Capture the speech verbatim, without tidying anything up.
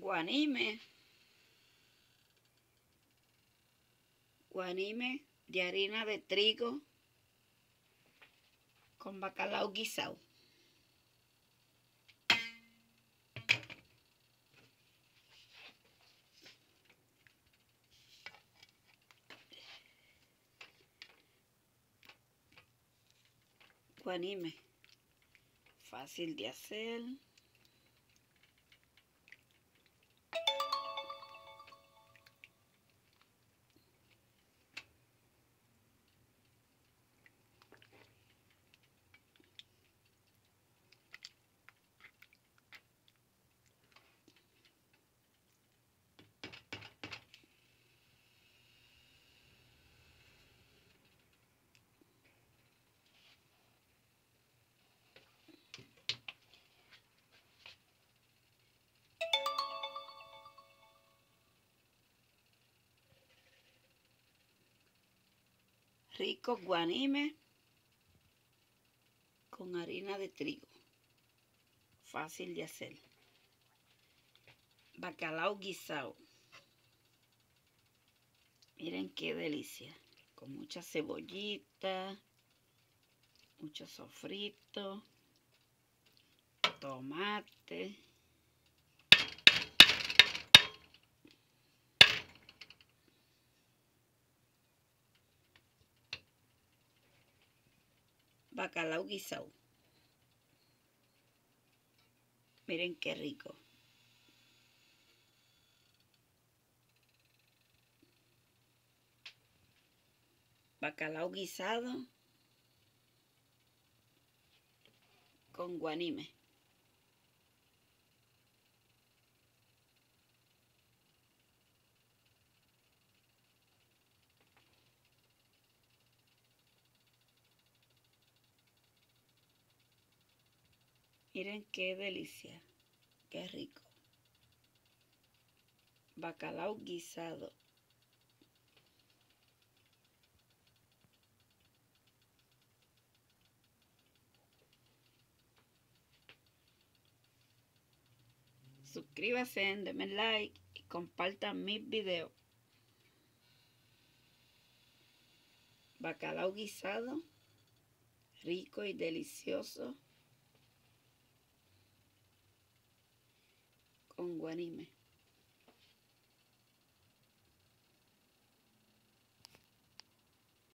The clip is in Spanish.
guanime, guanime de harina de trigo con bacalao guisado. Guanime, fácil de hacer. Rico guanime con harina de trigo. Fácil de hacer. Bacalao guisado. Miren qué delicia. Con mucha cebollita, mucho sofrito, tomate. Bacalao guisado. Miren qué rico. Bacalao guisado con guanime. Miren qué delicia, qué rico. Bacalao guisado. Suscríbanse, denme like y compartan mis videos. Bacalao guisado, rico y delicioso con guanime.